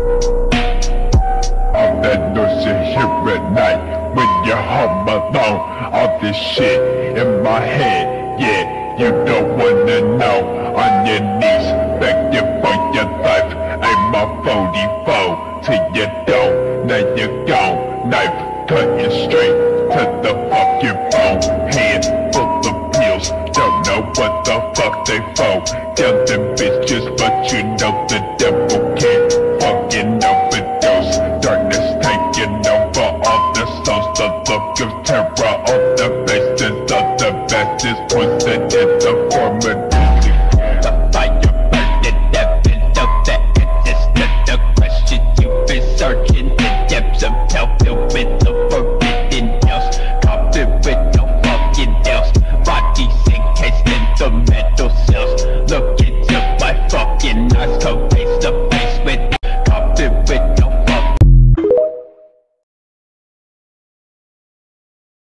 All that noise you hear at night when you're home alone. All this shit in my head, yeah, you don't wanna know. On your knees, begging for your life. Aim my 44 till you don't. Now you're gone, knife cutting straight to the fucking bone. Hand full of pills, don't know what the fuck they for. Killing bitches, but you know the devil can't fucking overdose. Darkness taking over all the souls, the look of terror.